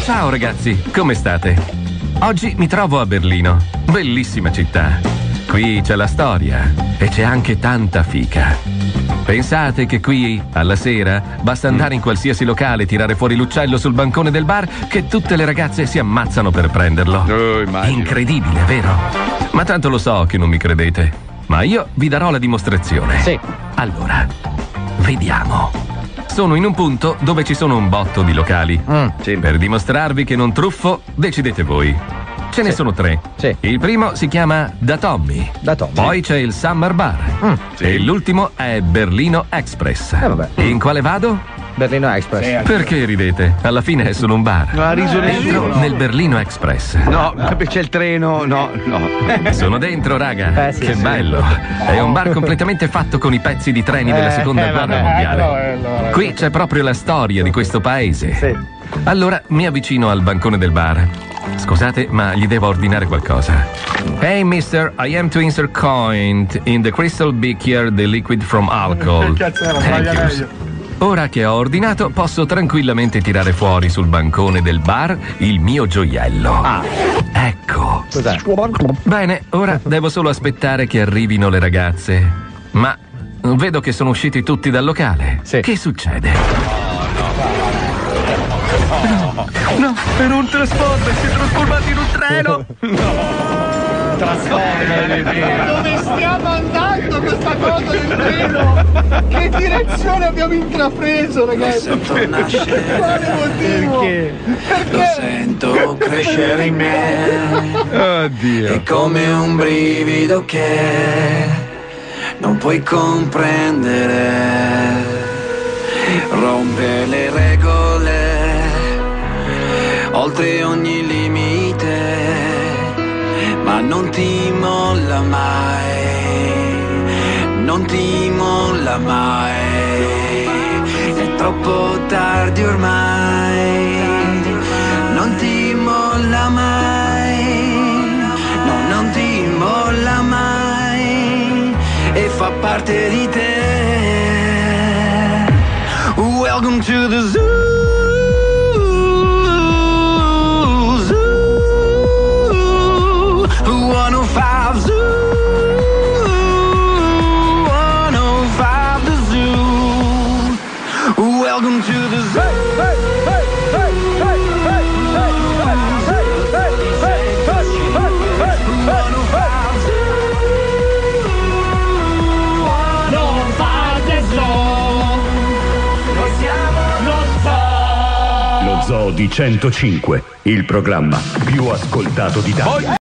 Ciao ragazzi, come state? Oggi mi trovo a Berlino, bellissima città. Qui c'è la storia e c'è anche tanta fica. Pensate che qui, alla sera, basta andare in qualsiasi locale e tirare fuori l'uccello sul bancone del bar che tutte le ragazze si ammazzano per prenderlo. Incredibile, vero? Ma tanto lo so che non mi credete. Ma io vi darò la dimostrazione. Sì. Allora, vediamo. Sono in un punto dove ci sono un botto di locali. Sì. Per dimostrarvi che non truffo, decidete voi. Ce ne sono 3. Sì. Il primo si chiama Da Tommy. Da Tommy. Poi c'è il Summer Bar. E l'ultimo è Berlino Express. vabbè. In quale vado? Berlino Express. Perché ridete? Alla fine è solo un bar. Non ha riso nessuno. Nel Berlino Express. No, c'è il treno, no. Sono dentro, raga. Sì, che sì. bello. È un bar completamente fatto con i pezzi di treni della seconda guerra mondiale. Qui c'è proprio la storia di questo paese. Sì. Allora mi avvicino al bancone del bar. Scusate, ma gli devo ordinare qualcosa. Hey mister, I am to insert coin in the crystal beaker the liquid from alcohol. Thank you. Ora che ho ordinato, posso tranquillamente tirare fuori sul bancone del bar il mio gioiello. Ecco. Cos'è? Bene, ora devo solo aspettare che arrivino le ragazze. Ma vedo che sono usciti tutti dal locale. Sì. Che succede? No, era un Transformer, si è trasformato in un treno. Dove stiamo andando questa cosa del treno? Che direzione abbiamo intrapreso, ragazzi? Sento nascere, Quale motivo? lo sento crescere in me. Oddio. È come un brivido che non puoi comprendere. Rompe le regole, oltre ogni limite, ma non ti molla mai, non ti molla mai. È troppo tardi ormai, non ti molla mai, no, non ti molla mai, e fa parte di te. Welcome to the zoo. 105 Zoo, 105 the zoo. Welcome to the zoo. Lo Zoo di 105, il programma più ascoltato d'Italia.